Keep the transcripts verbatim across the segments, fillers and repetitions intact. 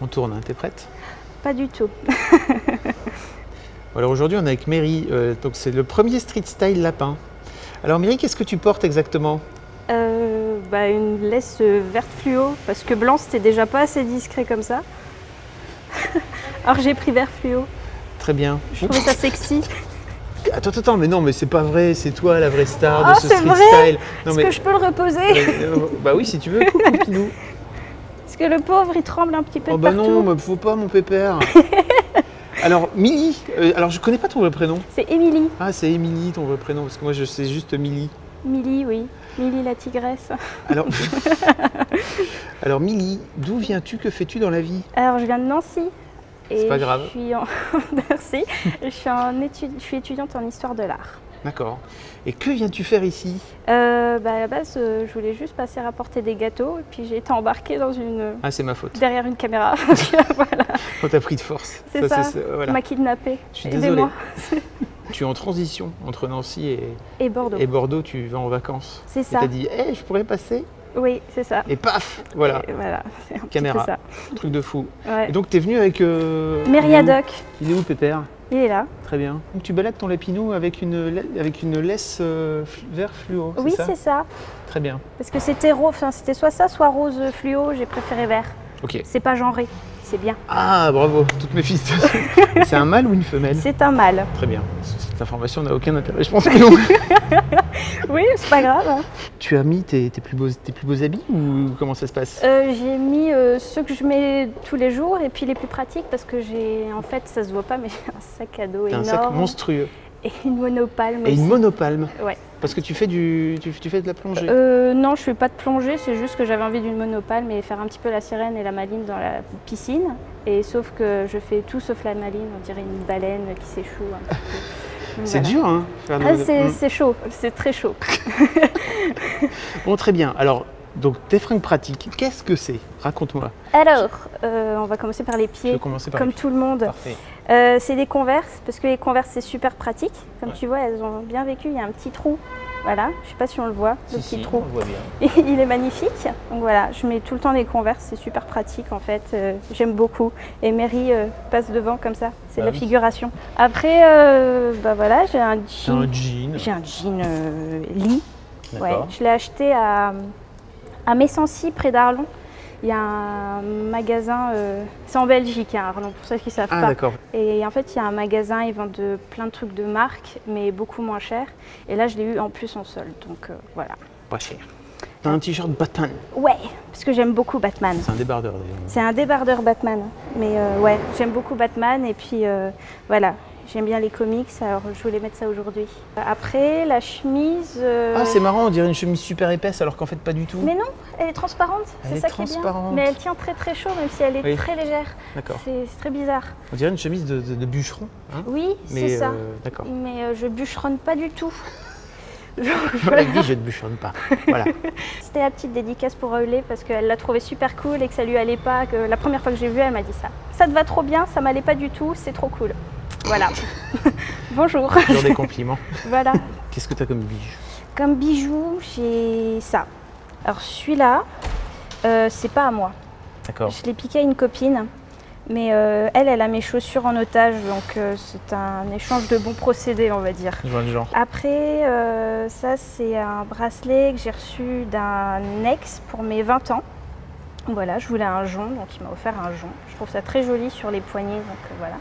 On tourne, hein. T'es prête? Pas du tout. Alors aujourd'hui, on est avec Méry. Euh, donc c'est le premier street style lapin. Alors Méry, qu'est-ce que tu portes exactement? euh, bah, Une laisse verte fluo, parce que blanc, c'était déjà pas assez discret comme ça. Alors j'ai pris vert fluo. Très bien. Je trouvais ça sexy. Attends, attends, mais non, mais c'est pas vrai, c'est toi la vraie star Oh, de ce c'est street vrai. style. Non, Est-ce mais... que je peux le reposer? Euh, bah oui, si tu veux, coupe mon pinou. Parce que le pauvre, il tremble un petit peu Oh de bah partout. non, bah, faut pas mon pépère. Alors, Milly, euh, alors je connais pas ton vrai prénom. C'est Émilie. Ah, c'est Émilie ton vrai prénom, parce que moi je sais juste Milly. Milly, oui. Milly la tigresse. Alors, alors Milly, d'où viens-tu, que fais-tu dans la vie? Alors je viens de Nancy. C'est pas grave. Je suis en... Merci. Je suis, en étude... je suis étudiante en histoire de l'art. D'accord. Et que viens-tu faire ici? euh, bah, À la base, euh, je voulais juste passer rapporter des gâteaux et puis j'ai été embarquée dans une... Ah, c'est ma faute. derrière une caméra. Voilà. On t'a pris de force. C'est ça, ça on voilà. m'a kidnappée. Je suis désolé. Aidez-moi. Tu es en transition entre Nancy et, Et Bordeaux. et Bordeaux, tu vas en vacances. C'est Et ça. t'as dit, hey, je pourrais passer? Oui, c'est ça. Et paf, voilà, Et voilà, c'est un petit caméra, peu ça. truc de fou. Ouais. Et donc tu es venu avec... Euh, Mériadoc, il est où, Pépère? il est là. Très bien. Donc tu balades ton lapinou avec une, la- avec une laisse euh, fl- vert fluo, Oui, ça c'est ça. Très bien. Parce que c'était ro- enfin, c'était soit ça, soit rose fluo, j'ai préféré vert. Ok. C'est pas genré, c'est bien. Ah, bravo, toutes mes félicitations. C'est un mâle ou une femelle? C'est un mâle. Très bien. Cette information n'a aucun intérêt, je pense que non. Oui, c'est pas grave. hein. Tu as mis tes, tes plus beaux, tes plus beaux habits ou comment ça se passe? Euh, j'ai mis euh, ceux que je mets tous les jours et puis les plus pratiques parce que j'ai, en fait, ça se voit pas, mais j'ai un sac à dos T'as un énorme sac monstrueux. et une monopalme Et aussi. une monopalme. Ouais. Parce que tu fais, du, tu, tu fais de la plongée. Euh, non, je fais pas de plongée, c'est juste que j'avais envie d'une monopalme et faire un petit peu la sirène et la maline dans la piscine. Et sauf que je fais tout sauf la maline, on dirait une baleine qui s'échoue un petit peu. Donc, C'est voilà. dur, hein faire de- Ah, c'est Mm. c'est chaud, c'est très chaud. Bon, très bien. Alors, donc tes fringues pratiques, qu'est-ce que c'est? Raconte-moi. Alors, euh, on va commencer par les Tu pieds, veux commencer par comme les- tout le monde. Parfait. Euh, c'est des Converse, parce que les Converse c'est super pratique. Comme Ouais. tu vois, elles ont bien vécu, il y a un petit trou. Voilà, je sais pas si on le voit, le Si, petit si, trou. on le voit bien. Il est magnifique. Donc voilà, je mets tout le temps des Converse, c'est super pratique en fait. Euh, J'aime beaucoup. Et Mary euh, passe devant comme ça, c'est Bah de la oui. figuration. Après, euh, bah voilà, j'ai un T'as un jean. jean. J'ai un jean euh, lit. Ouais, D'accord. je l'ai acheté à, à Messancy, près d'Arlon. Il y a un magasin, euh, c'est en Belgique, hein, Arlon, pour ceux qui ne savent Ah, pas. d'accord. Et en fait, il y a un magasin, ils vendent de, plein de trucs de marque, mais beaucoup moins cher. Et là, je l'ai eu en plus en solde, donc euh, voilà. Pas cher. T'as un t-shirt Batman. Ouais, parce que j'aime beaucoup Batman. C'est un débardeur d'ailleurs. C'est un débardeur Batman, mais euh, ouais, j'aime beaucoup Batman et puis euh, voilà, j'aime bien les comics, alors je voulais mettre ça aujourd'hui. Après, la chemise... euh, Ah, c'est marrant, on dirait une chemise super épaisse alors qu'en fait pas du tout. Mais non, elle est transparente, Elle c'est est ça qui est bien. transparente. Mais elle tient très très chaud, même si elle est Oui. très légère. D'accord. C'est c'est très bizarre. On dirait une chemise de, de- de bûcheron. Hein, Oui, mais c'est ça. euh, d'accord. Mais euh, je bûcheronne pas du tout. Donc, Dans voilà. la vie, je ne bûcheronne pas. Voilà. C'était la petite dédicace pour Eulé parce qu'elle l'a trouvé super cool et que ça lui allait pas. Que la première fois que j'ai vu, elle m'a dit ça. Ça te va trop bien, ça m'allait pas du tout, c'est trop cool. Voilà. Bonjour. Toujours des compliments. Voilà. Qu'est-ce que tu as comme bijoux? Comme bijoux, j'ai ça. Alors celui-là, euh, c'est pas à moi. D'accord. Je l'ai piqué à une copine. Mais euh, elle, elle a mes chaussures en otage, donc euh, c'est un échange de bons procédés, on va dire. Je vois le genre. Après, euh, ça c'est un bracelet que j'ai reçu d'un ex pour mes vingt ans. Voilà, je voulais un jonc, donc il m'a offert un jonc. Je trouve ça très joli sur les poignets, donc euh, voilà.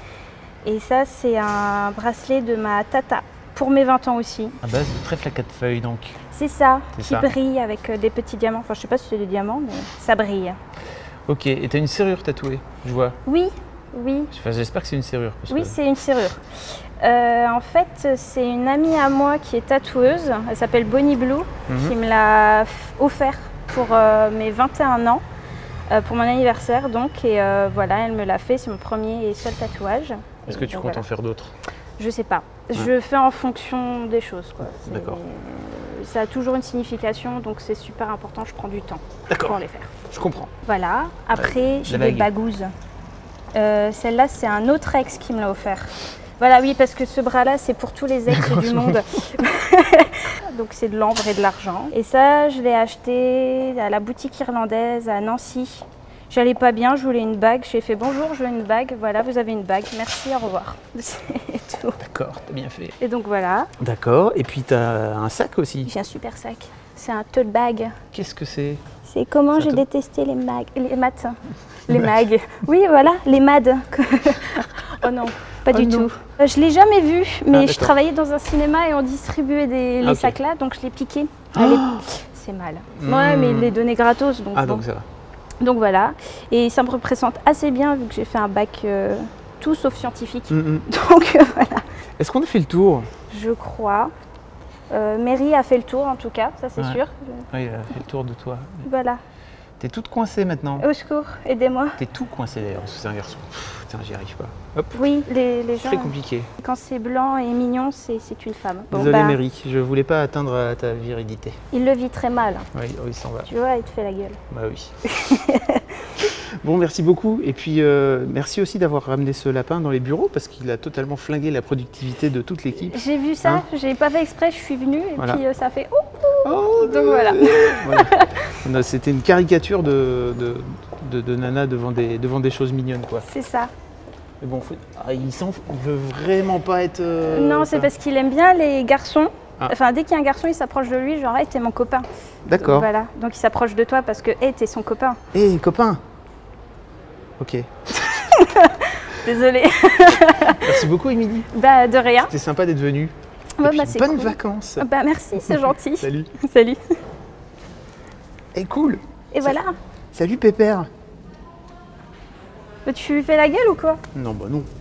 Et ça c'est un bracelet de ma tata, pour mes vingt ans aussi. À base de trèfle à quatre feuilles donc. C'est ça, C'est qui ça. brille avec euh, des petits diamants. Enfin, je sais pas si c'est des diamants, mais ça brille. Ok, et t'as une serrure tatouée, je vois. Oui, oui, Enfin, j'espère que c'est une serrure. Parce oui, que... c'est une serrure. Euh, en fait, c'est une amie à moi qui est tatoueuse. Elle s'appelle Bonnie Blue, Mhm. qui me l'a f- offert pour euh, mes vingt et un ans, euh, pour mon anniversaire. Donc, et euh, voilà, elle me l'a fait. C'est mon premier et seul tatouage. Est-ce Et que tu donc, comptes voilà. en faire d'autres? Je sais pas. Je fais en fonction des choses, quoi. C'est- D'accord. Ça a toujours une signification, donc c'est super important. Je prends du temps D'accord. pour les faire. Je comprends. Voilà. Après, j'ai la des bague. bagouses. Euh, Celle-là, c'est un autre ex qui me l'a offert. Voilà, oui, parce que ce bras-là, c'est pour tous les ex du monde. Donc, c'est de l'ambre et de l'argent. Et ça, je l'ai acheté à la boutique irlandaise à Nancy. J'allais pas bien, je voulais une bague. J'ai fait bonjour, je veux une bague. Voilà, vous avez une bague. Merci, au revoir. C'est tout. D'accord, t'as bien fait. Et donc voilà. D'accord, et puis t'as un sac aussi. J'ai un super sac. C'est un tote bag. Qu'est-ce que c'est? C'est comment j'ai tote- détesté les mags, les maths. Les mags. Oui, voilà, les mads. Oh non, pas Oh du non. tout. Euh, Je l'ai jamais vu, mais je d'accord. travaillais dans un cinéma et on distribuait des, les Ah, ok. sacs là, donc je l'ai piqué. Ah. Elle est- C'est mal. Ouais, mais il les donnait gratos, donc Ah, bon. donc ça va. Donc voilà. Et ça me représente assez bien vu que j'ai fait un bac euh, tout sauf scientifique. Mm, mm. Donc euh, voilà, Est-ce qu'on a fait le tour? je crois. Euh, Mary a fait le tour en tout cas, ça c'est Ouais. sûr. Oui, il a fait le tour de toi. Voilà. T'es toute coincée maintenant. Au secours, aidez-moi. T'es tout coincé d'ailleurs, parce que c'est un garçon. Pff, Putain, j'y arrive pas. Hop, Oui, les, les gens, très compliqué. quand c'est blanc et mignon, c'est c'est une femme. Bon, Désolé bah, Mary, je voulais pas atteindre à ta virilité. il le vit très mal. Oui, oui, ça en va. Tu vois, il te fait la gueule. Bah oui. Bon, merci beaucoup. Et puis, euh, merci aussi d'avoir ramené ce lapin dans les bureaux parce qu'il a totalement flingué la productivité de toute l'équipe. J'ai vu ça, Hein j'ai pas fait exprès, je suis venue et Voilà. puis euh, ça a fait oh. Oh, Donc voilà. Voilà. On a- C'était une caricature de, de, de- de Nana devant des, devant des choses mignonnes, quoi. C'est ça. Mais bon, faut- ah, il s'en fout. Il veut vraiment pas être. euh, non, c'est ça. parce qu'il aime bien les garçons. Ah. Enfin, dès qu'il y a un garçon, il s'approche de lui, genre, hey, t'es mon copain. D'accord. Voilà. Donc il s'approche de toi parce que, hey, t'es son copain. Hé, copain. Ok. Désolée. Merci beaucoup, Émilie. Bah, de rien. C'était sympa d'être venue. Ouais, Et puis, bah, c'est bonnes cool. vacances. Bah, merci, c'est gentil. Salut. Salut. Et cool. Et voilà. Salut, Pépère. Bah, tu fais la gueule ou quoi? Non, bah non.